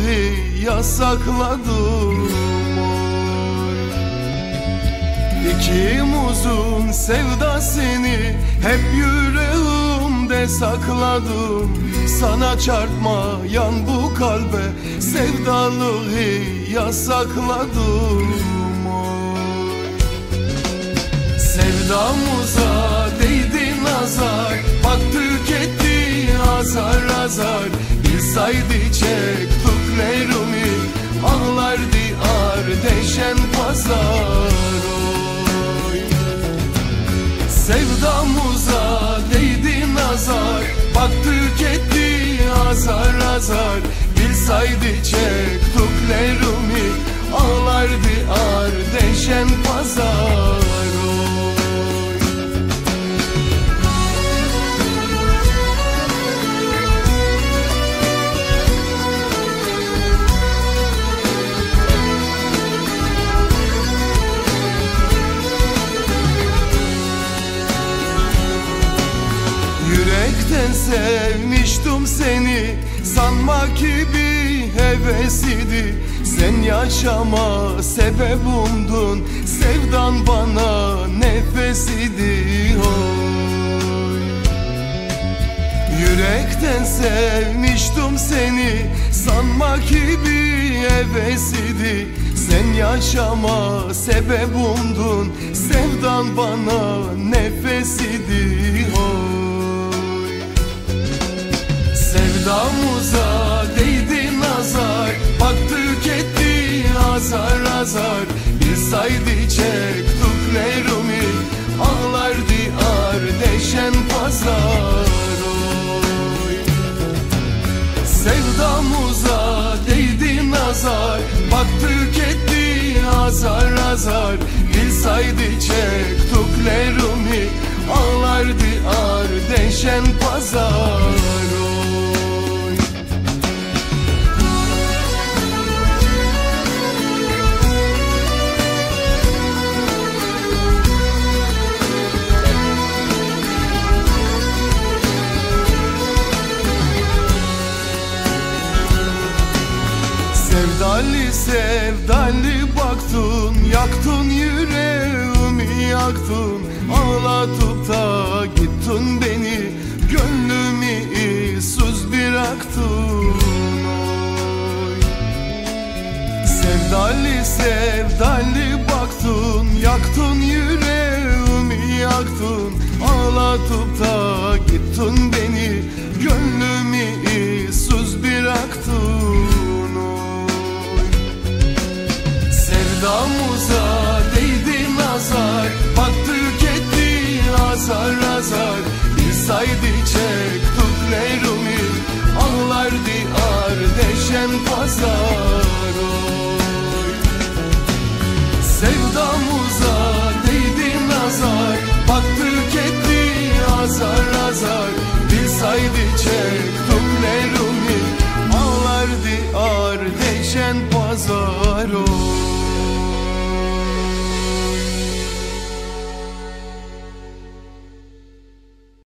yasakladım. İkimizin sevdasını hep yüreğimde sakladım. Sana çarpmayan bu kalbe sevdalığı yasakladım. Sevdamıza değdi nazar, bak tüketti azar azar. Bilsaydı çektiklerimi ağlardı ardeşen pazar. Sevdamıza değdi nazar, bak tüketti azar azar. Bilsaydı çektiklerimi ağlardı ardeşen pazar. Yürekten sevmiştim seni, sanma ki bir hevesiydi. Sen yaşama sebebimdun, sevdan bana nefesiydi. Oy. Yürekten sevmiştim seni, sanma ki bir hevesiydi. Sen yaşama sebebimdun, sevdan bana nefesiydi. Oy. Sevdamıza değdi nazar, bak tüketti azar azar. Bilsaydı çektiklerimi ağlardı ardeşen pazar. Oy. Sevdamıza değdi nazar, bak tüketti azar azar. Bilsaydı çektiklerimi ağlardı ardeşen pazar. Sevdalı sevdalı baktın, yaktın yüreğimi yaktın. Ağlatıp da gittin beni, gönlümü ıssız bıraktın. Oy. Sevdalı sevdalı baktın, yaktın yüreğimi yaktın. Ağlatıp da gittin beni, gönlümü ıssız bıraktın. Sevdamıza değdi nazar, bak tüketti azar azar. Bilsaydı çektiklerimi ağlardı ardeşen pazar. Oy. Sevdamıza değdi nazar, bak tüketti azar azar. Bilsaydı çektiklerimi ağlardı ardeşen pazar.